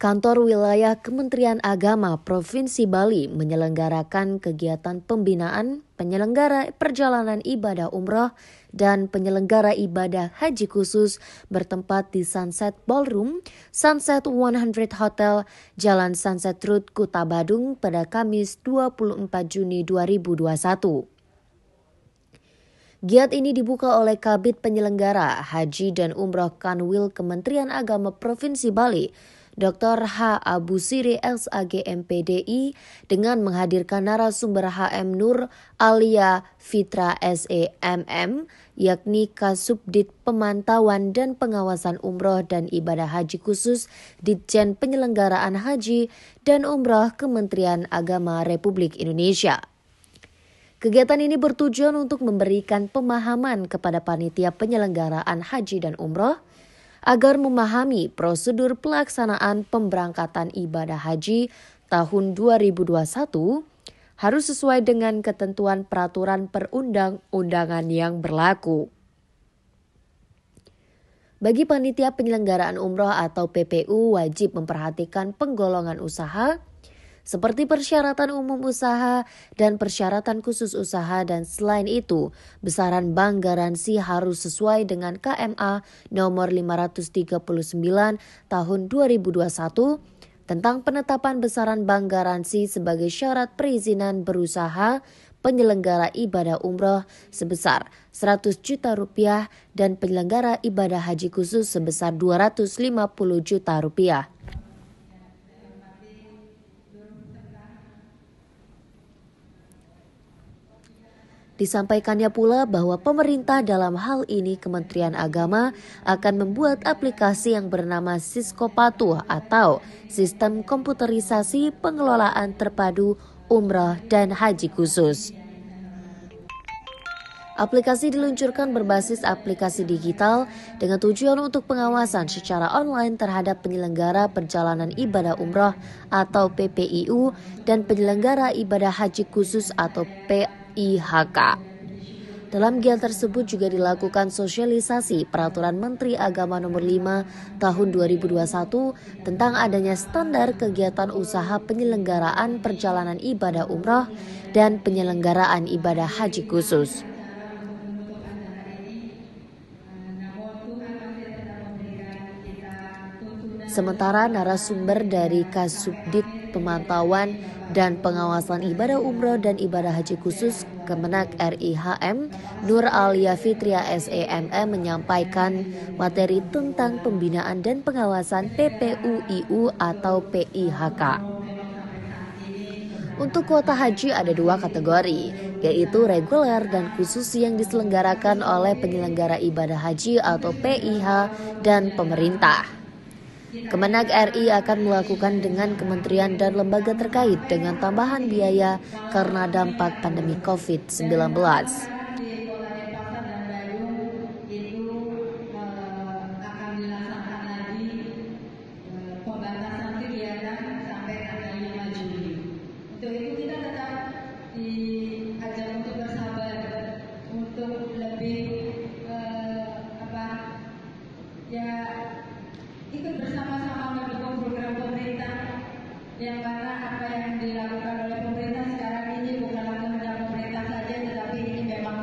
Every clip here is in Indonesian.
Kantor Wilayah Kementerian Agama Provinsi Bali menyelenggarakan kegiatan pembinaan penyelenggara perjalanan ibadah umroh dan penyelenggara ibadah haji khusus bertempat di Sunset Ballroom, Sunset 100 Hotel, Jalan Sunset Road, Kota Badung pada Kamis 24 Juni 2021. Giat ini dibuka oleh Kabid Penyelenggara Haji dan Umroh Kanwil Kementerian Agama Provinsi Bali, Dr. H. Abu Siri SAG MPDI dengan menghadirkan narasumber HM Nur Alia Fitra SEMM, yakni Kasubdit Pemantauan dan Pengawasan Umroh dan Ibadah Haji Khusus Ditjen Penyelenggaraan Haji dan Umroh Kementerian Agama Republik Indonesia. Kegiatan ini bertujuan untuk memberikan pemahaman kepada panitia penyelenggaraan haji dan umroh agar memahami prosedur pelaksanaan pemberangkatan ibadah haji tahun 2021 harus sesuai dengan ketentuan peraturan perundang-undangan yang berlaku. Bagi panitia penyelenggaraan umroh atau PPU wajib memperhatikan penggolongan usaha, seperti persyaratan umum usaha dan persyaratan khusus usaha, dan selain itu besaran bank garansi harus sesuai dengan KMA nomor 539 tahun 2021 tentang penetapan besaran bank garansi sebagai syarat perizinan berusaha penyelenggara ibadah umroh sebesar 100 juta rupiah dan penyelenggara ibadah haji khusus sebesar 250 juta rupiah. Disampaikannya pula bahwa pemerintah dalam hal ini Kementerian Agama akan membuat aplikasi yang bernama Siskopatuh atau Sistem Komputerisasi Pengelolaan Terpadu Umrah dan Haji Khusus. Aplikasi diluncurkan berbasis aplikasi digital dengan tujuan untuk pengawasan secara online terhadap penyelenggara perjalanan ibadah umrah atau PPIU dan penyelenggara ibadah haji khusus atau PIHK. Dalam giat tersebut juga dilakukan sosialisasi Peraturan Menteri Agama Nomor 5 Tahun 2021 tentang adanya standar kegiatan usaha penyelenggaraan perjalanan ibadah umrah dan penyelenggaraan ibadah haji khusus. Sementara narasumber dari Kasubdit Pemantauan dan Pengawasan Ibadah Umroh dan Ibadah Haji Khusus Kemenak RI HM Nur Alia Fitria SEMM menyampaikan materi tentang pembinaan dan pengawasan PPUIU atau PIHK. Untuk kuota haji ada dua kategori, yaitu reguler dan khusus yang diselenggarakan oleh penyelenggara ibadah haji atau PIH dan pemerintah. Kemenak RI akan melakukan dengan kementerian dan lembaga terkait dengan tambahan biaya karena dampak pandemi COVID-19. Untuk itu kita tetap diajak untuk bersabar, untuk lebih ikut bersama-sama mendukung program pemerintah, yang mana apa yang dilakukan oleh pemerintah sekarang ini bukan hanya pemerintah saja, tetapi ini memang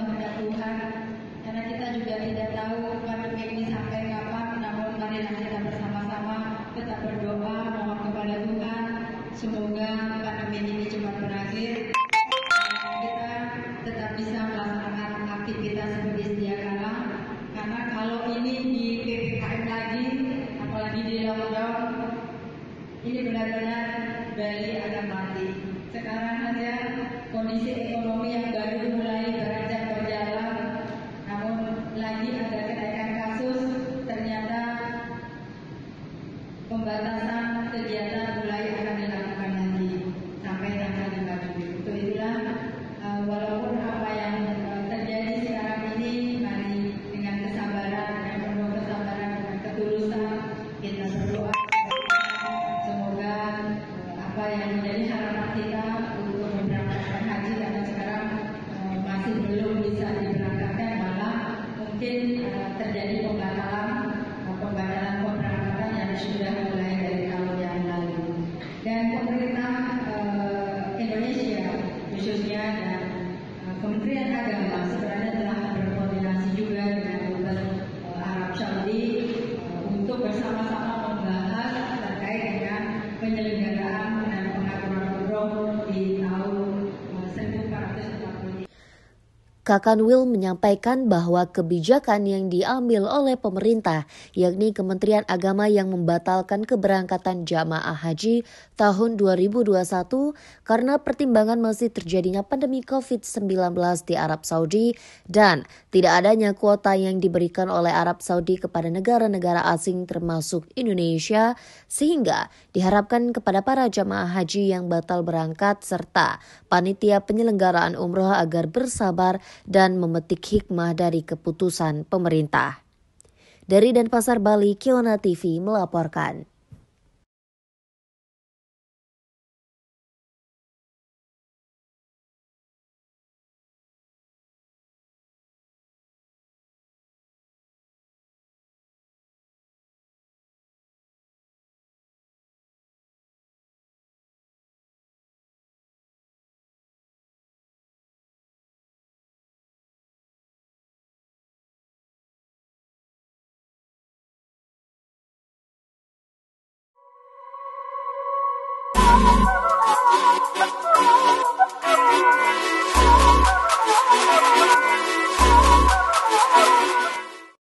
Kementerian Agama sebenarnya telah berkoordinasi juga dengan Dubes Arab Saudi untuk bersama-sama membahas terkait dengan penyelenggaraan dan pengaturan umroh di tahun 1443. Kakanwil menyampaikan bahwa kebijakan yang diambil oleh pemerintah, yakni Kementerian Agama yang membatalkan keberangkatan jamaah haji tahun 2021 karena pertimbangan masih terjadinya pandemi COVID-19 di Arab Saudi dan tidak adanya kuota yang diberikan oleh Arab Saudi kepada negara-negara asing termasuk Indonesia, sehingga diharapkan kepada para jamaah haji yang batal berangkat serta panitia penyelenggaraan umroh agar bersabar dan memetik hikmah dari keputusan pemerintah. Dari Denpasar, Bali, Kiona TV melaporkan.